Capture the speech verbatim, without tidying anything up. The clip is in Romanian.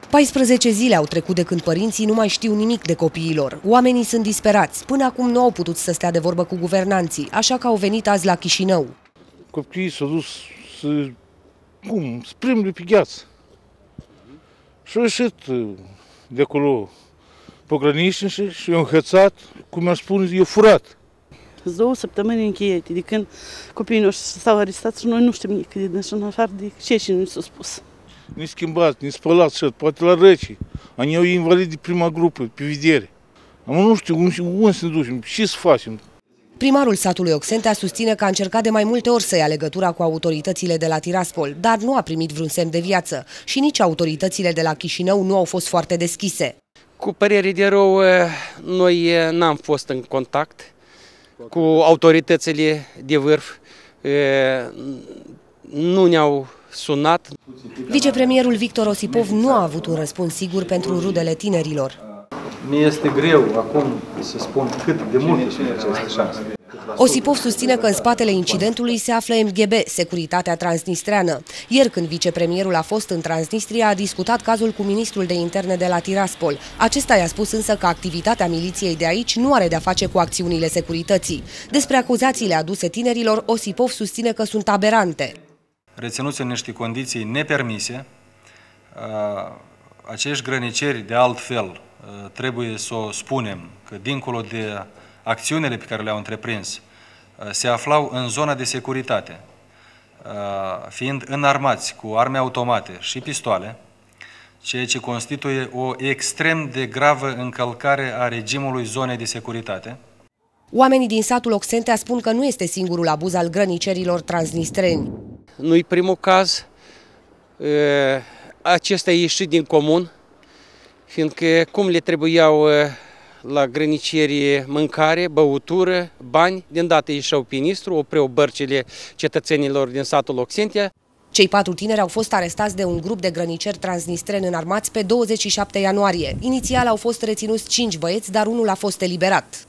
paisprezece zile au trecut de când părinții nu mai știu nimic de copiilor. Oamenii sunt disperați. Până acum nu au putut să stea de vorbă cu guvernanții, așa că au venit azi la Chișinău. Copiii s-au dus să, cum, să plimbe pe gheață. Și au ieșit de acolo pogranișnici și i-au înhățat, cum ar spune, i-au furat. Două săptămâni încheiate de când copiii noștri s-au arestat și noi nu știm nimic de dânsi, în afară de ce și nu s-a spus. Ne schimbați, ne spălați și poate la răci. Ani au invalidi de prima grupă, pe vedere. Am nu știu unde să ne ducem, ce să facem. Primarul satului Oxentea susține că a încercat de mai multe ori să ia legătura cu autoritățile de la Tiraspol, dar nu a primit vreun semn de viață și nici autoritățile de la Chișinău nu au fost foarte deschise. Cu părere de rău, noi n-am fost în contact cu autoritățile de vârf, nu ne-au sunat. Vicepremierul Victor Osipov nu a avut un răspuns sigur pentru rudele tinerilor. Mi este greu acum să spun cât de multe sunt aceste șanse. Osipov susține că în spatele incidentului se află M G B, Securitatea Transnistreană. Ieri, când vicepremierul a fost în Transnistria, a discutat cazul cu ministrul de interne de la Tiraspol. Acesta i-a spus însă că activitatea miliției de aici nu are de-a face cu acțiunile securității. Despre acuzațiile aduse tinerilor, Osipov susține că sunt aberante. Reținuți în niște condiții nepermise, acești grăniceri de altfel trebuie să o spunem că dincolo de acțiunile pe care le-au întreprins, se aflau în zona de securitate, fiind înarmați cu arme automate și pistoale, ceea ce constituie o extrem de gravă încălcare a regimului zonei de securitate. Oamenii din satul Oxentea spun că nu este singurul abuz al grănicerilor transnistreni. Nu-i primul caz, acesta e ieșit din comun, fiindcă cum le trebuiau la grăniceri mâncare, băutură, bani, de îndată ieșeau pe Nistru, opreau bărcile cetățenilor din satul Oxentea. Cei patru tineri au fost arestați de un grup de grăniceri transnistreni înarmați pe douăzeci și șapte ianuarie. Inițial au fost reținuți cinci băieți, dar unul a fost eliberat.